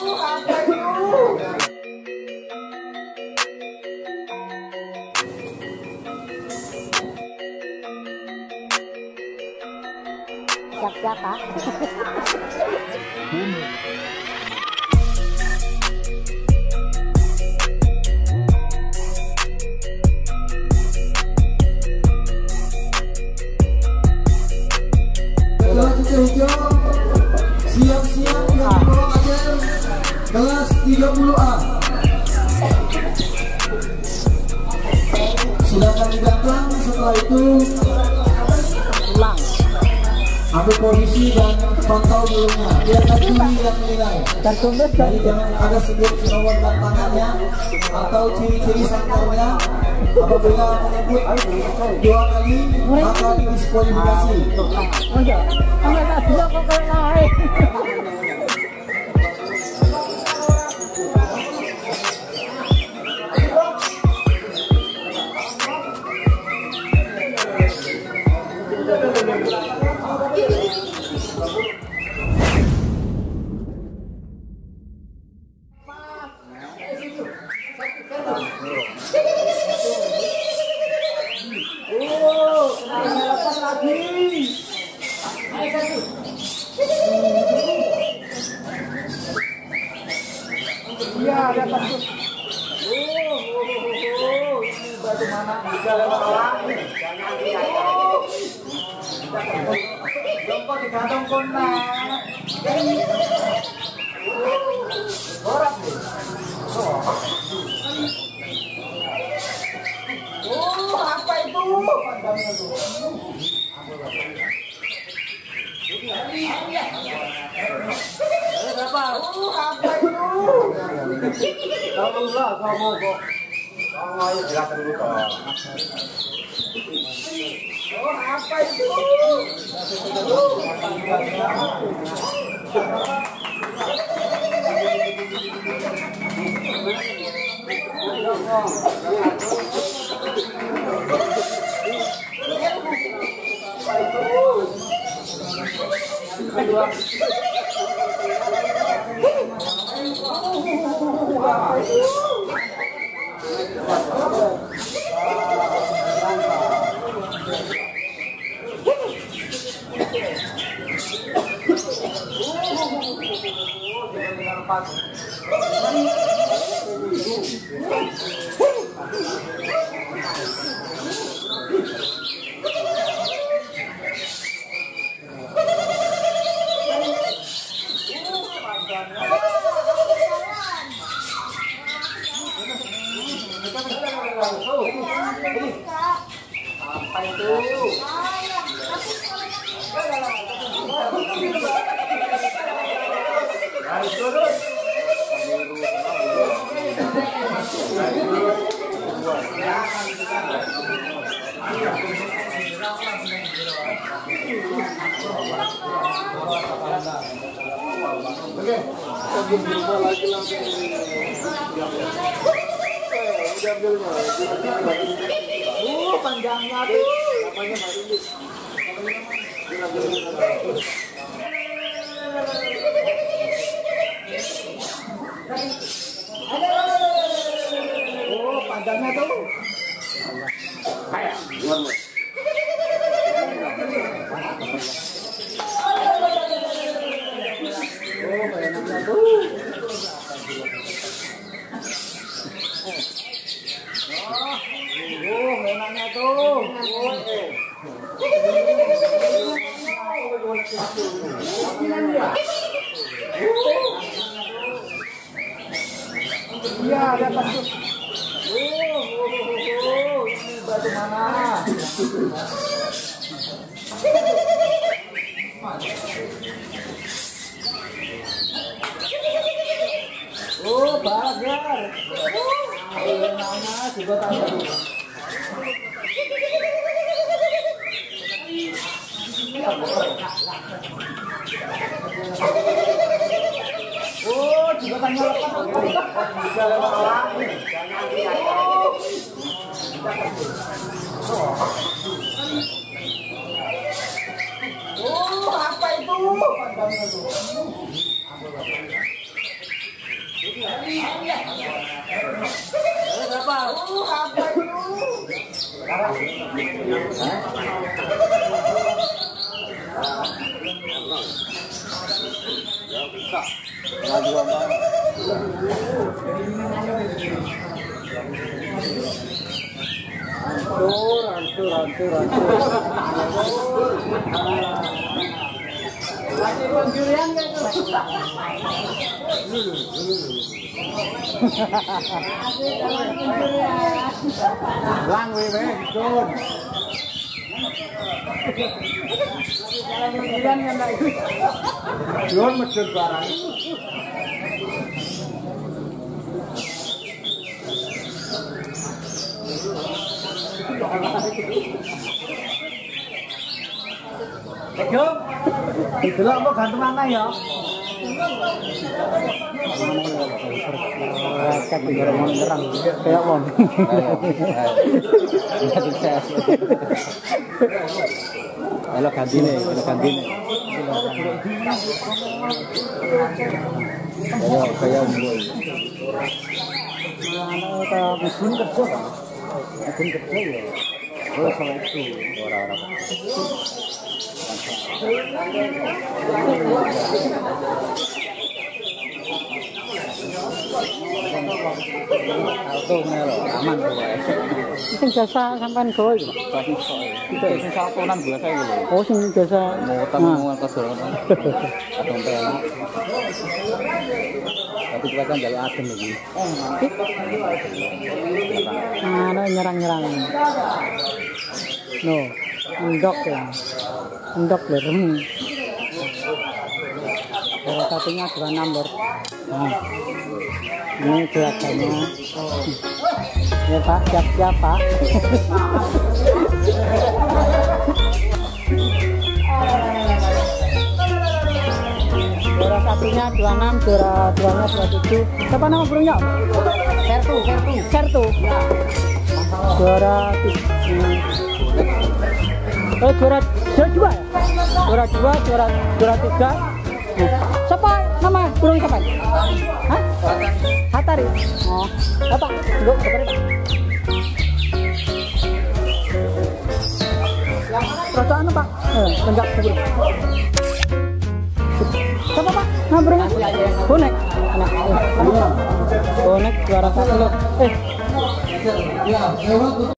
Siap-siap, Pak. Siap-siap yang bawa ajar kelas 30A. Silakan didatang, setelah itu Pulang. ambil posisi dan pantau dulunya. Biarkan juri yang menilai. Jadi jangan ada sebut nomor dan tangannya atau ciri-ciri sangkarnya. Apabila menyebut 2 kali maka didiskualifikasi. Iya, dapat tuh. Ini batu mana? Bisa lewat orang. Jongkok digantung kona. Borak nih. Apa itu? Pandangnya tuh. Berapa? Apa itu? Tolonglah kamu kok. Kamu ayo jelaskan dulu kok. Apa itu? Apa itu? Panjangnya tuh. Namanya Marinus. Oh, panjangnya tuh. Kayak gimana? Oh, panjangnya tuh. Oh, mainannya tuh. Iya, dapat tuh. Ini batu mana? Oh, bagar. Mainannya juga tahu. Oh, juga tanya lepas. Oh, apa itu? Pandangnya tuh. apa? Apa itu? Hancur. Lagi penjurian kan itu? Lang wewe gitu. Penjurian kan lagi. Jual masjid barang. Eko, itulah mau gantung mana ya? Cek di dalam terang, kayak mon. Kalau ganti nih. Kayak boy. Kita mesin kerja ya. Oh, sama itu orang-orang. Auto melo aman kowe. Sing jasa sampean kowe iki. Itu sing saponan biasa iki lho. Oh sing jasa Mau kedoron. Adon penak. Tapi kita kan jalur adem iki. Ano nyerang. No, endok ya. Endok lerem. Satunya 26 lor. Nah, ini gerakannya. Ya Pak, siap-siap Pak. Juara satunya 26, juara duanya 27. Siapa nama burungnya? Sertu. Juara 2 ya? Juara 3. Siapa nama burung siapa? Hah? Hatari. Oh, Bapak, Pak. Rasa anu Pak? Lenggak kubur. Siapa Pak? Nah burungnya? Bonek. Bonek juara 1 loh. Ya, lewat